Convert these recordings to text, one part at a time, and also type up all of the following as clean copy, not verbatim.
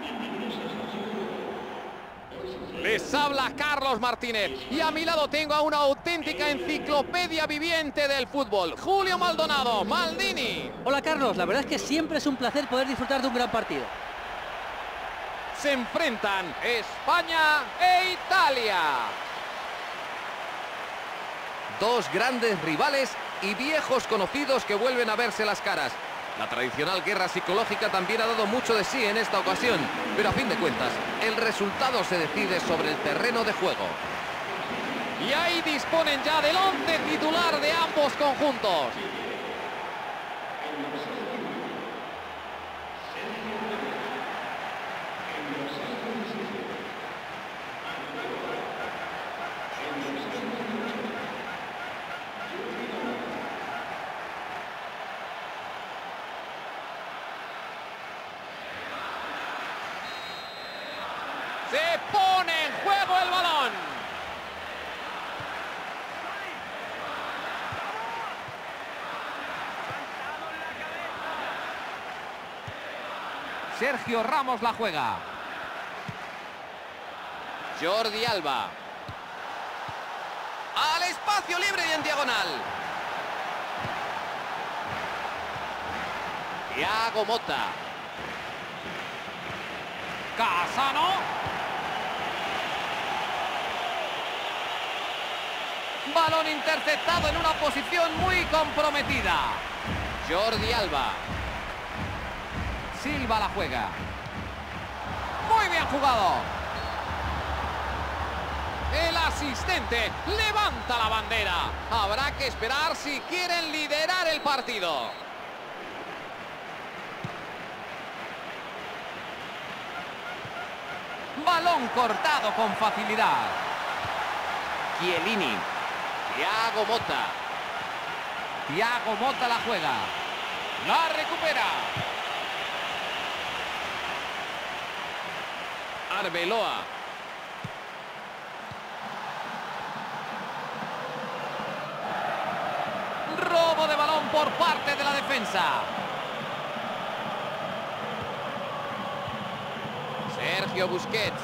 Les habla Carlos Martínez y a mi lado tengo a una auténtica enciclopedia viviente del fútbol, Julio Maldonado, Maldini. Hola Carlos, la verdad es que siempre es un placer poder disfrutar de un gran partido. Se enfrentan España e Italia. Dos grandes rivales y viejos conocidos que vuelven a verse las caras. La tradicional guerra psicológica también ha dado mucho de sí en esta ocasión, pero a fin de cuentas, el resultado se decide sobre el terreno de juego. Y ahí disponen ya del 11 titular de ambos conjuntos. Se pone en juego el balón. Sergio Ramos la juega. Jordi Alba. Al espacio libre y en diagonal. Thiago Motta. Casano. Balón interceptado en una posición muy comprometida. Jordi Alba. Silva la juega. Muy bien jugado. El asistente levanta la bandera. Habrá que esperar si quieren liderar el partido. Balón cortado con facilidad. Chiellini. Thiago Motta. Thiago Motta la juega. La recupera. Arbeloa. Robo de balón por parte de la defensa. Sergio Busquets.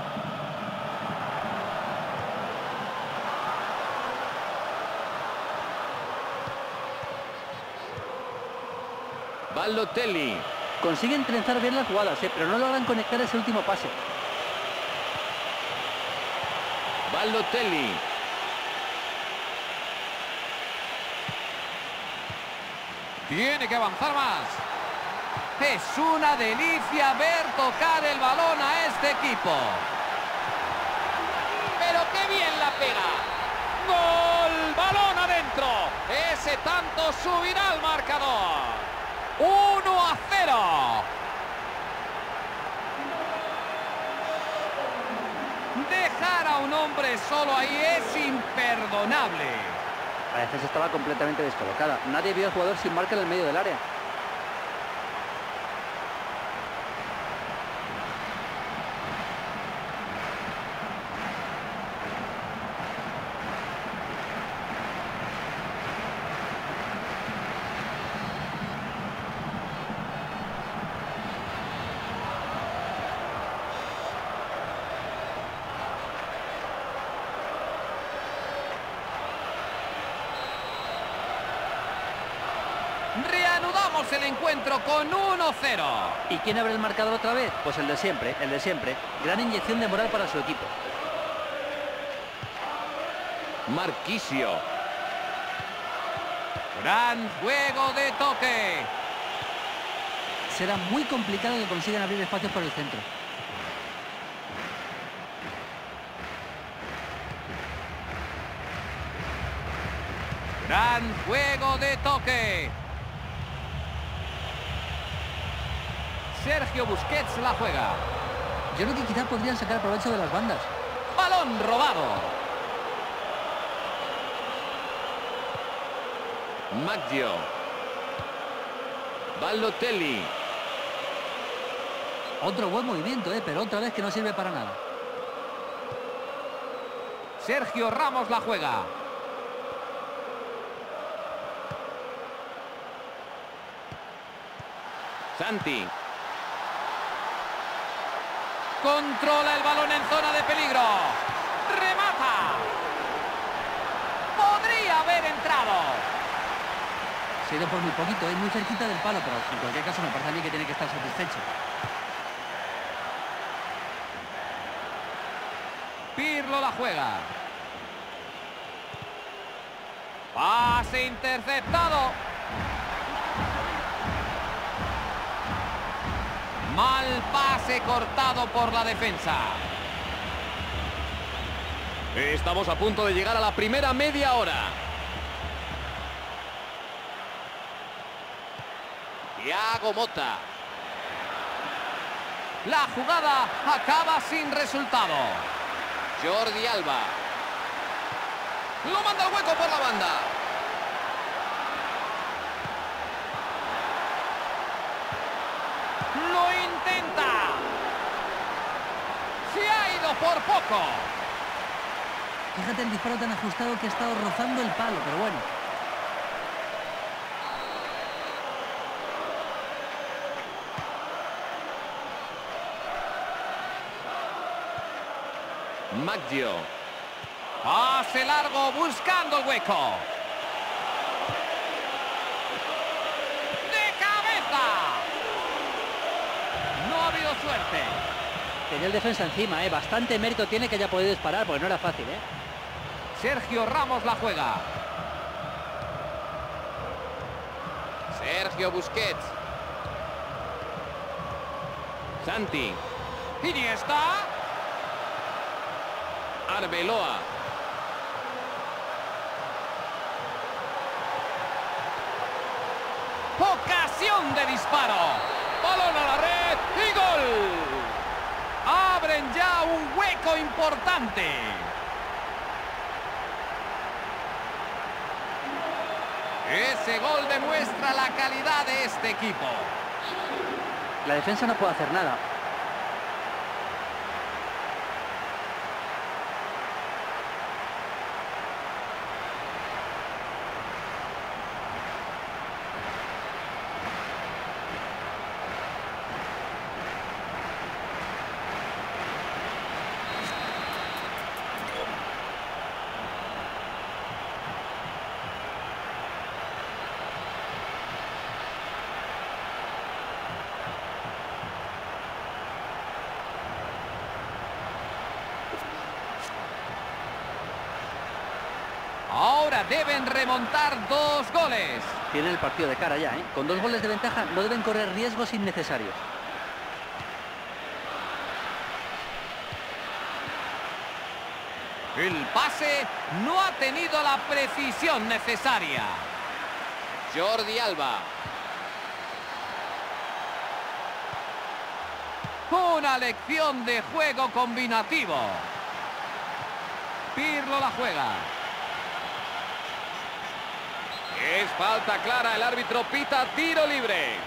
Balotelli. Consiguen trenzar bien las jugadas, pero no logran conectar ese último pase. Balotelli. Tiene que avanzar más. Es una delicia ver tocar el balón a este equipo. Pero qué bien la pega. ¡Gol! ¡Balón adentro! Ese tanto subirá al marcador. 1-0. Dejar a un hombre solo ahí es imperdonable. La defensa estaba completamente descolocada. Nadie vio al jugador sin marca en el medio del área. Reanudamos el encuentro con 1-0. ¿Y quién abre el marcador otra vez? Pues el de siempre, el de siempre. Gran inyección de moral para su equipo. Marquisio. Gran juego de toque. Será muy complicado que consigan abrir espacios por el centro. Gran juego de toque. Sergio Busquets la juega. Yo creo que quizá podrían sacar provecho de las bandas. Balón robado. Maggio. Balotelli. Otro buen movimiento, pero otra vez que no sirve para nada. Sergio Ramos la juega. Santi. controla el balón en zona de peligro. ¡Remata! Podría haber entrado. Se ha ido por muy poquito, es muy cerquita del palo, pero en cualquier caso me parece a mí que tiene que estar satisfecho. Pirlo la juega. Pase interceptado. Mal pase cortado por la defensa. Estamos a punto de llegar a la primera media hora. Thiago Motta. La jugada acaba sin resultado. Jordi Alba. Lo manda al hueco por la banda. Lo intenta. Se ha ido por poco. Fíjate el disparo tan ajustado que ha estado rozando el palo, pero bueno. Maggio. Pase largo buscando el hueco. ¡De cabeza! No ha habido suerte. Tenía el defensa encima, bastante mérito tiene que haya podido disparar, porque no era fácil, Sergio Ramos la juega. Sergio Busquets. Santi. Iniesta. Arbeloa. Ocasión de disparo. Balón a la red y gol. Abren ya un hueco importante. Ese gol demuestra la calidad de este equipo. La defensa no puede hacer nada. Ahora deben remontar 2 goles. Tienen el partido de cara ya, Con 2 goles de ventaja no deben correr riesgos innecesarios. El pase no ha tenido la precisión necesaria. Jordi Alba. Una lección de juego combinativo. Pirlo la juega. Es falta clara, el árbitro pita tiro libre.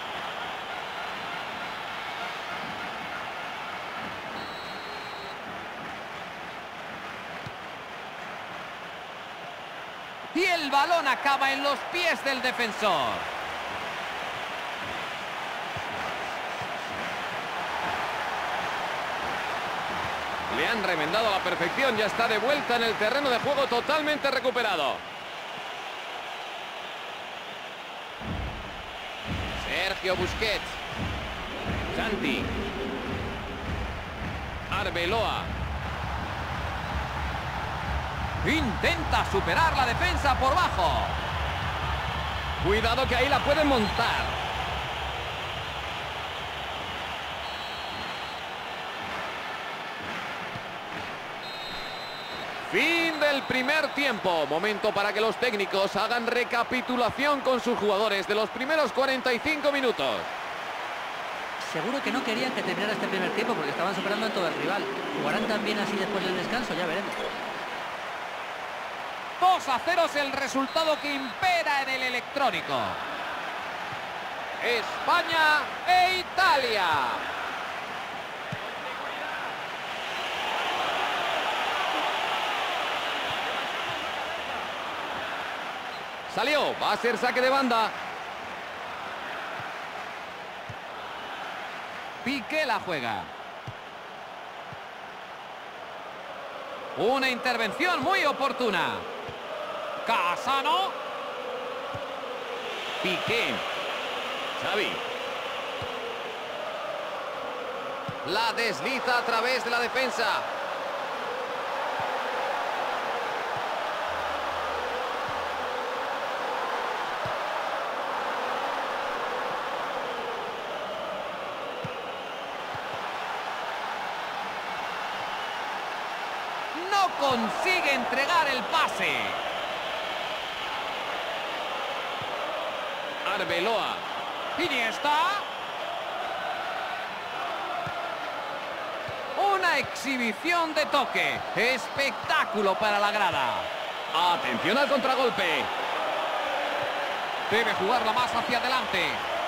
Y el balón acaba en los pies del defensor. Le han remendado a la perfección, ya está de vuelta en el terreno de juego totalmente recuperado. Sergio Busquets. Santi. Arbeloa. Intenta superar la defensa por bajo. Cuidado que ahí la pueden montar. Fin del primer tiempo. Momento para que los técnicos hagan recapitulación con sus jugadores de los primeros 45 minutos. Seguro que no querían que terminara este primer tiempo porque estaban superando a todo el rival. ¿Jugarán también así después del descanso? Ya veremos. 2-0 es el resultado que impera en el electrónico. España e Italia. Salió, va a ser saque de banda. Piqué la juega. Una intervención muy oportuna. Casano. Piqué. Xavi. La desliza a través de la defensa. No consigue entregar el pase. Arbeloa. Iniesta. Una exhibición de toque. Espectáculo para la grada. Atención al contragolpe. Debe jugarla más hacia adelante.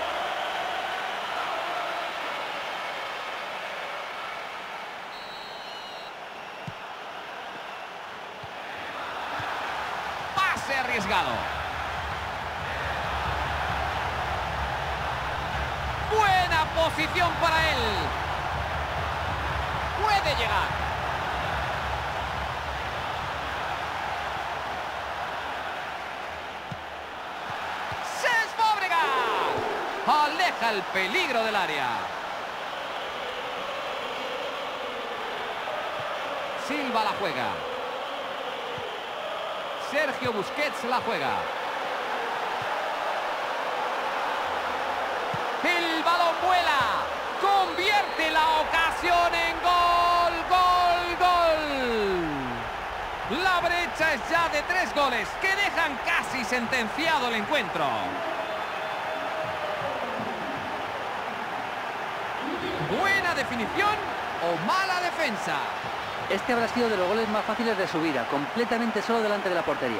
Pase arriesgado. Buena posición para él. Puede llegar. ¡Cesc Fábregas! Aleja el peligro del área. Silva la juega. Sergio Busquets la juega. El balón vuela. Convierte la ocasión en gol. ¡Gol, gol! La brecha es ya de 3 goles que dejan casi sentenciado el encuentro. ¿Buena definición o mala defensa? Este habrá sido de los goles más fáciles de su vida, completamente solo delante de la portería.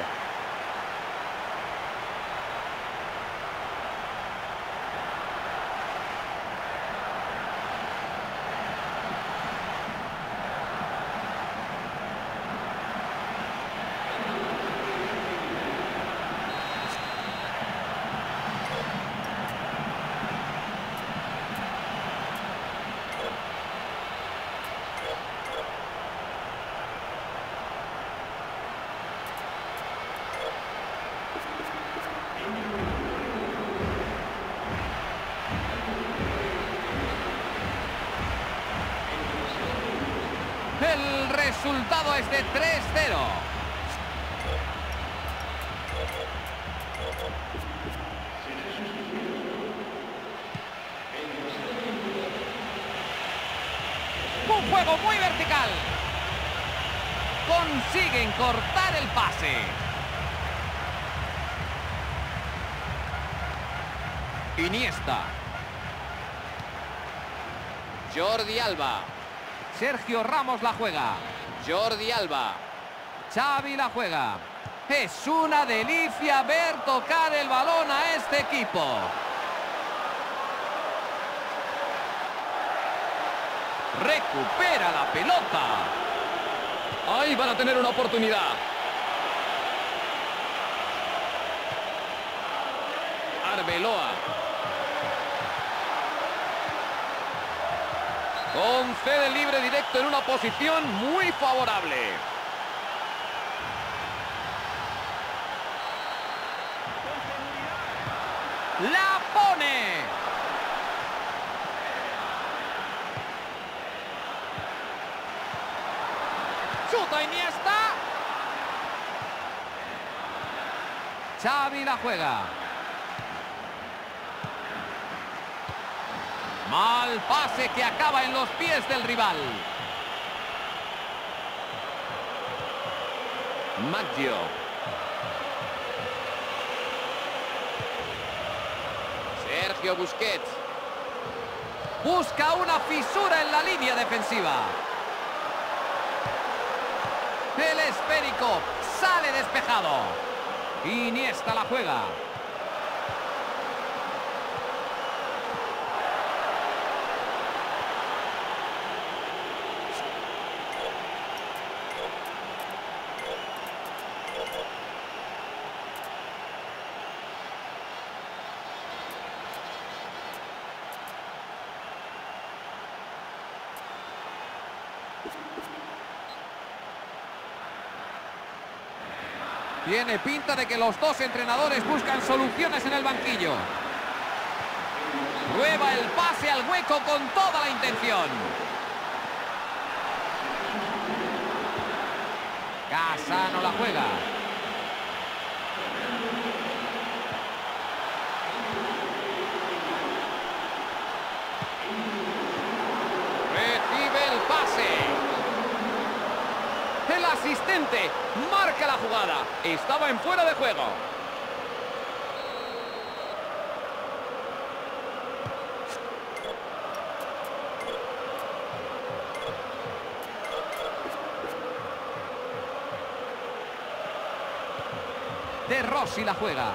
El resultado es de 3-0. Un juego muy vertical. Consiguen cortar el pase. Iniesta. Jordi Alba. Sergio Ramos la juega. Jordi Alba. Xavi la juega. Es una delicia ver tocar el balón a este equipo. Recupera la pelota. Ahí van a tener una oportunidad. Arbeloa. Concede libre directo en una posición muy favorable. ¡La pone! ¡Chuta Iniesta! Xavi la juega. Mal pase que acaba en los pies del rival. Maggio. Sergio Busquets. Busca una fisura en la línea defensiva. El esférico sale despejado. Iniesta la juega. Tiene pinta de que los dos entrenadores buscan soluciones en el banquillo. Prueba el pase al hueco con toda la intención. Casano la juega. Recibe el pase. El asistente marca la jugada. Estaba en fuera de juego. De Rossi la juega.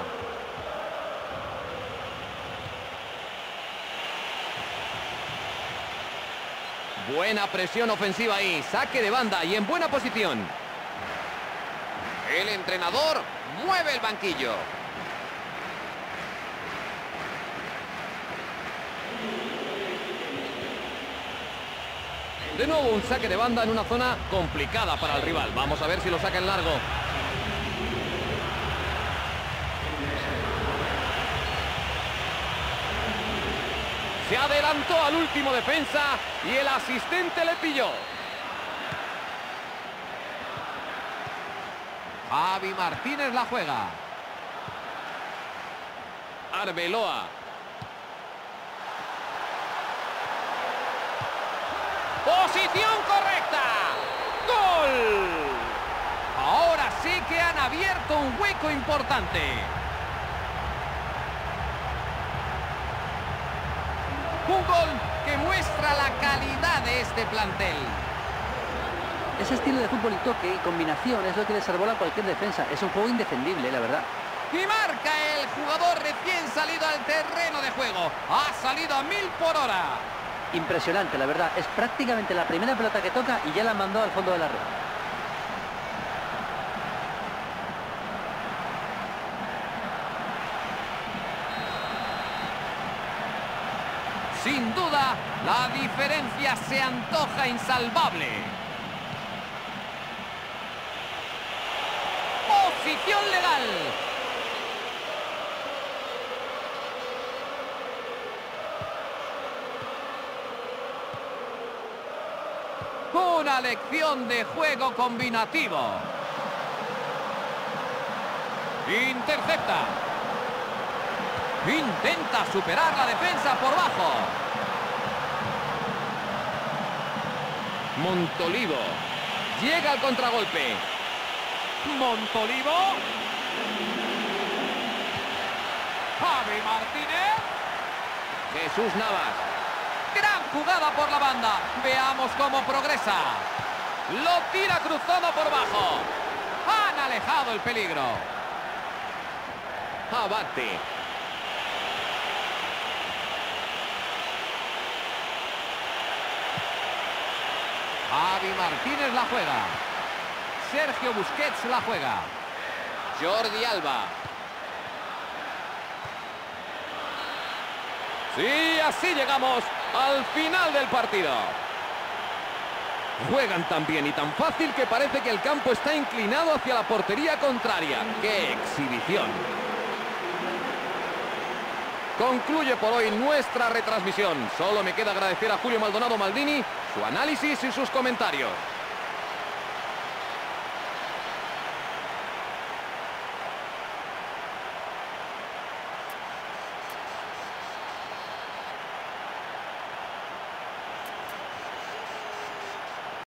Buena presión ofensiva ahí. Saque de banda y en buena posición. El entrenador mueve el banquillo. De nuevo un saque de banda en una zona complicada para el rival. Vamos a ver si lo saca en largo. Se adelantó al último defensa y el asistente le pilló. Javi Martínez la juega. Arbeloa. Posición correcta. ¡Gol! Ahora sí que han abierto un hueco importante. Un gol que muestra la calidad de este plantel. Ese estilo de fútbol y toque y combinación es lo que desarbola cualquier defensa. Es un juego indefendible, la verdad. Y marca el jugador recién salido al terreno de juego. Ha salido a 1000 por hora. Impresionante, la verdad. Es prácticamente la primera pelota que toca y ya la mandó al fondo de la red. Sin duda, la diferencia se antoja insalvable. Posición legal. Una lección de juego combinativo. Intercepta. Intenta superar la defensa por bajo. Montolivo. Llega al contragolpe. Montolivo. Javi Martínez. Jesús Navas. Gran jugada por la banda. Veamos cómo progresa. Lo tira cruzado por bajo. Han alejado el peligro. Abate. Javi Martínez la juega. Sergio Busquets la juega. Jordi Alba. Sí, así llegamos al final del partido. Juegan tan bien y tan fácil que parece que el campo está inclinado hacia la portería contraria. ¡Qué exhibición! Concluye por hoy nuestra retransmisión. Solo me queda agradecer a Julio Maldonado Maldini su análisis y sus comentarios.